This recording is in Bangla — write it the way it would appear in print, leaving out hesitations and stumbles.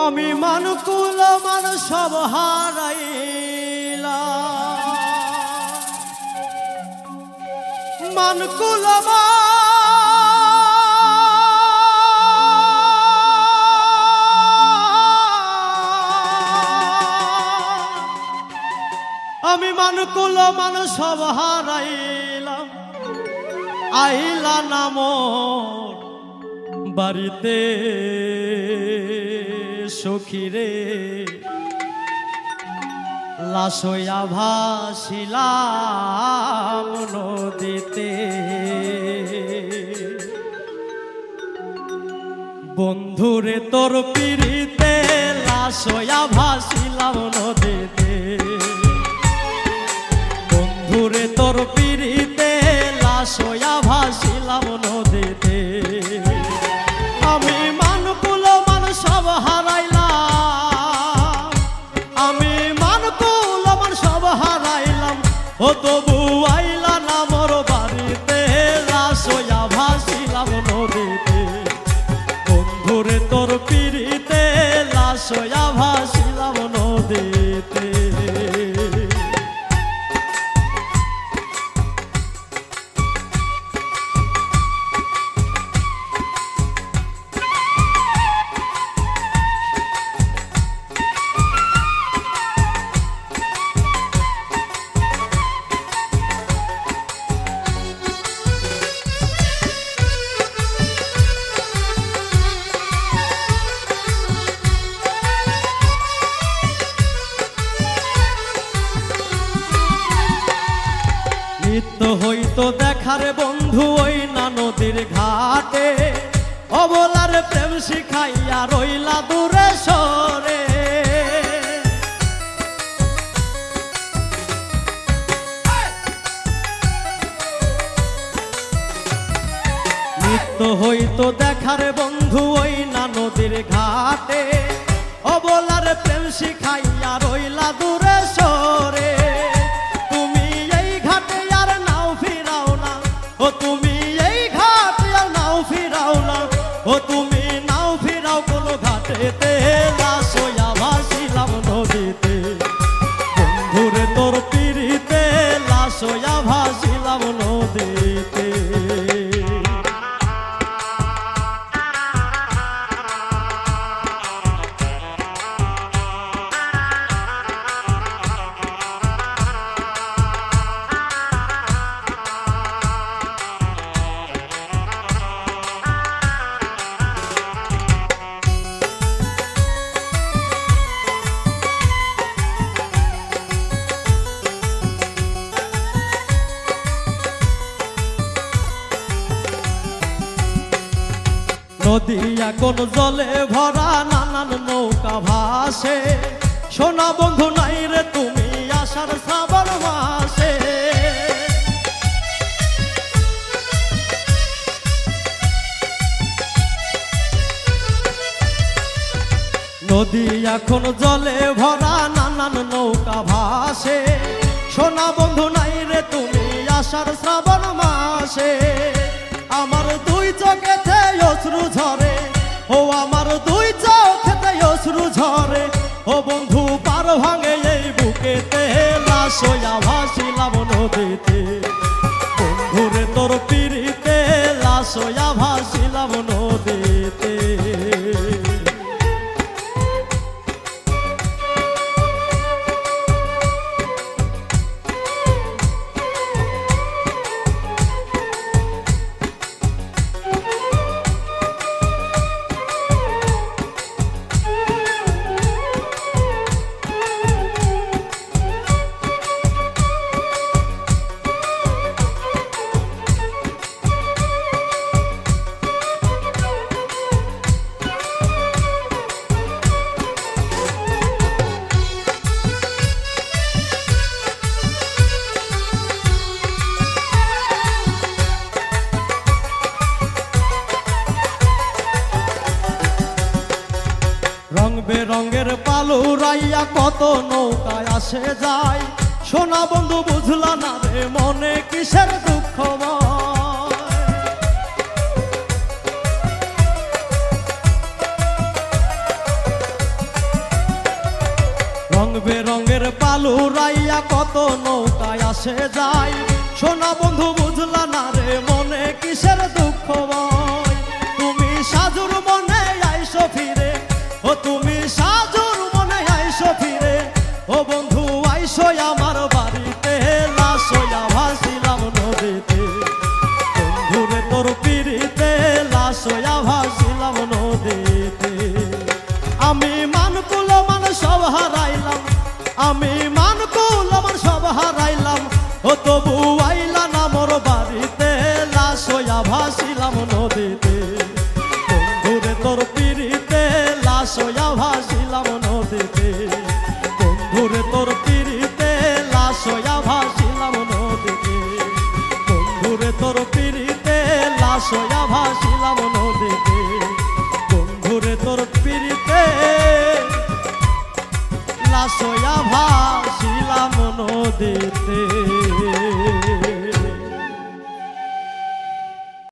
আমি মানকুল মান সব হারাইলাম, মানকুল আমি মানকুল মান সব হারাইলাম। আইলা নাম বাড়িতে সখিরে, লাশ হইয়া ভাসিলাম নদীতে। বন্ধুরে তোর পিড়িতে লাশ হইয়া ভাসিলাম নদীতে। বন্ধুরে তোর পিড়িতে লাশ হইয়া ভাসিলাম নদীতে। আমি মানকুল মান সব হারাইলাম, আমি মানকুল মান সব হারাইলাম। ও তবু আইলা না মোর বাড়িতে, লাশ হইয়া ভাসিলাম নদীতে। বন্ধুরে তোর পিড়িতে লাশ হইয়া ভাসিলাম নদীতে। নিত্য হইতো দেখারে বন্ধু ওই না নদীর ঘাটে, অবলার প্রেম শিখাইয়া রইলা দূরে সরে। নিত্য হইতো দেখারে বন্ধু ওই না নদীর ঘাটে, অবলার প্রেম শিখাইয়া রইলা দূরে সরে। ও তুমি এই ঘাটে আর নাও ফিরাও না, ও তুমি নাও ফিরাও কোনো ঘাটেতে, লাশ হইয়া ভাসিলাম নদীতে। বন্ধুরে তোর পিড়িতে লাশ হইয়া ভাসিলাম নদীতে। নদী এখন জলে ভরা, নানান নৌকা ভাসে। সোনা বন্ধু নাই রে তুমি আষাঢ় শ্রাবণ মাসে। নদী এখন জলে ভরা, নানান নৌকা ভাসে। সোনা বন্ধু নাই রে তুমি আষাঢ় শ্রাবণ মাসে। আমার দুই চোখেতে অশ্রু ঝরে, ও আমার দুই চোখেতে অশ্রু ঝরে। ও বন্ধু পার ভাঙে এই বুকেতে, লাশ হইয়া ভাসিলাম নদীতে। বন্ধুরে তোর পিড়িতে লাশ হইয়া ভাসিলাম নদীতে। রং বেরঙের পালু রাইয়া কত নৌকায় আসে যায়। সোনা বন্ধু বুঝলা না রে মনে কিসের দুঃখ। ঢেউয়ের পালু রাইয়া কত নৌকায় আসে যায়, সোনা বন্ধু বুঝলা না রে মনে কিসের দুঃখ ভয়। তুমি সাজুর মনে আইসো ফিরে, ও তুমি সাজুর মনে আইসো ফিরে, ও বন্ধু আইসো আমার বাড়িতে, লাশ হইয়া ভাসিলাম নদীতে, বন্ধুরে তোর পিড়িতে লাশ হইয়া ভাসিলাম নদীতে। আমি মানকুল মান সব হারাইলাম, আমি মানকুল মান সব হারাইলাম, ও তবু আইলা না মোর বাড়িতে, লাশ হইয়া ভাসিলাম নদীতে, বন্ধুরে তোর পিড়িতে লাশ হইয়া ভাসিলাম নদীতে, বন্ধুরে তোর পিড়িতে লাশ হইয়া ভাসিলাম নদীতে, বন্ধুরে তোর পিড়িতে লাশ হইয়া ভাসিলাম নদীতে, বন্ধুরে তোর পিড়িতে লাশ হইয়া ভাসিলাম নদীতে।